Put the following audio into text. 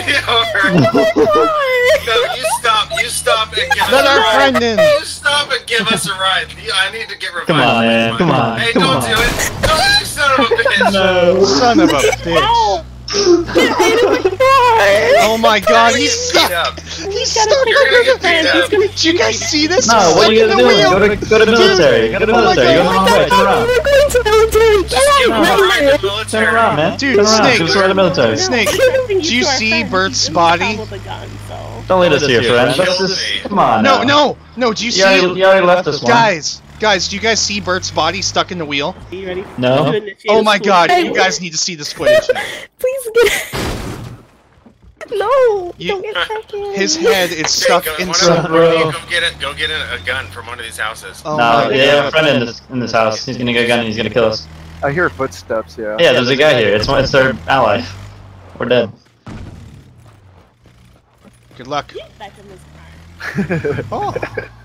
No, you stop and give us Let a our ride. friend in. You stop and give us a ride. I need to get revived. Come on, man. Come on. Hey, Come don't on. do it. Don't, you son of a bitch. No. Son of a bitch. Oh my god, he's stuck! He's stuck You're gonna get beat up. Did you guys see this? No, what are you gonna do? Go to military. Go to military. Go the wrong way. Turn around. We're going to military. Get Give out! us a ride to Turn military. around, man. Dude, Turn around. Snake. Go to the military. Snake, Do do you see Bert's body? Don't lead us here, friend. Let's just... Come on No, now. no, do you You already left us one. Guys, do you guys see Bert's body stuck in the wheel? Are you ready? No. Oh my god, you guys need to see this footage. Please get. No! You- Don't get back in. His head is stuck Go inside. get a gun from one of these houses. Oh No, my yeah, god. a friend in this house. He's gonna get a gun and he's gonna kill us. I hear footsteps, yeah. Yeah, there's a guy here. It's their ally. We're dead. Good luck. Get back in this car. Oh.